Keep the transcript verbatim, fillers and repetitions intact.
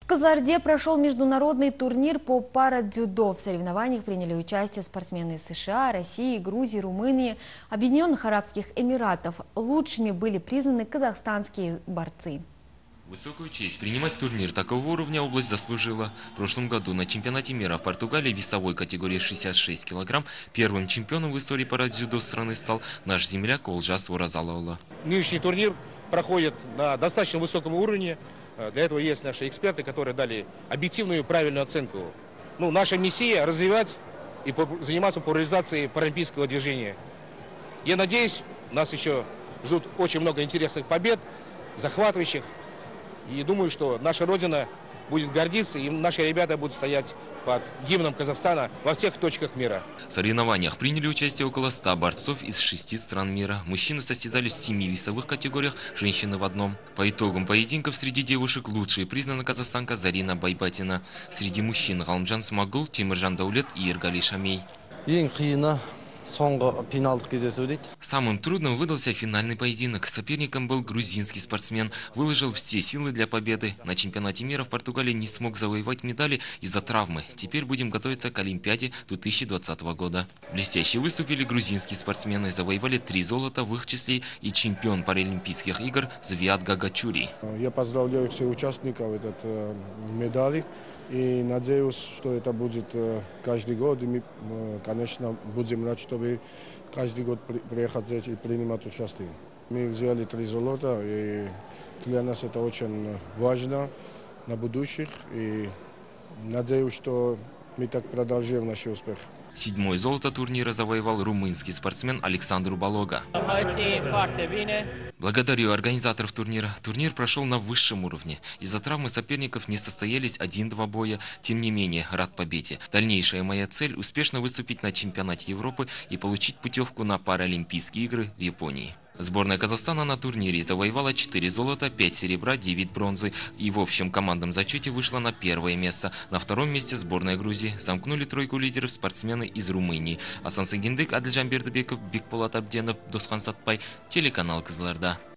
Кызылорде прошел международный турнир по парадзюдо. В соревнованиях приняли участие спортсмены из США, России, Грузии, Румынии, Объединенных Арабских Эмиратов. Лучшими были признаны казахстанские борцы. Высокую честь принимать турнир такого уровня область заслужила. В прошлом году на чемпионате мира в Португалии в весовой категории шестьдесят шесть килограмм первым чемпионом в истории парадзюдо страны стал наш земляк Олжас Оразалаула. Нынешний турнир проходит на достаточно высоком уровне. Для этого есть наши эксперты, которые дали объективную и правильную оценку. Ну, наша миссия – развивать и заниматься популяризацией паралимпийского движения. Я надеюсь, нас еще ждут очень много интересных побед, захватывающих. И думаю, что наша Родина будет гордиться, и наши ребята будут стоять под гимном Казахстана во всех точках мира. В соревнованиях приняли участие около ста борцов из шести стран мира. Мужчины состязались в семи весовых категориях, женщины в одном. По итогам поединков среди девушек лучшей признана казахстанка Зарина Байбатина. Среди мужчин Галымжан Смагул, Тимиржан Даулет и Иргали Шамей. Самым трудным выдался финальный поединок. Соперником был грузинский спортсмен. Выложил все силы для победы. На чемпионате мира в Португалии не смог завоевать медали из-за травмы. Теперь будем готовиться к Олимпиаде две тысячи двадцатого года. Блестяще выступили грузинские спортсмены. Завоевали три золота, в их числе и чемпион Паралимпийских игр Звиат Гагачури. Я поздравляю всех участников этот э, медали. И надеюсь, что это будет каждый год. И мы, конечно, будем рады, чтобы каждый год приехать здесь и принимать участие. Мы взяли три золота, и для нас это очень важно на будущих. И надеюсь, что мы так продолжим наш успех. Седьмое золото турнира завоевал румынский спортсмен Александр Балога. Благодарю организаторов турнира. Турнир прошел на высшем уровне. Из-за травмы соперников не состоялись один-два боя. Тем не менее, рад победе. Дальнейшая моя цель – успешно выступить на чемпионате Европы и получить путевку на Паралимпийские игры в Японии. Сборная Казахстана на турнире завоевала четыре золота, пять серебра, девять бронзы и в общем командном зачете вышла на первое место. На втором месте сборная Грузии. Замкнули тройку лидеров спортсмены из Румынии. Асан Сагиндык, Адылжан Бердыбеков, Бекболат Абденов, Досхан Сатпай, телеканал Кызылорда.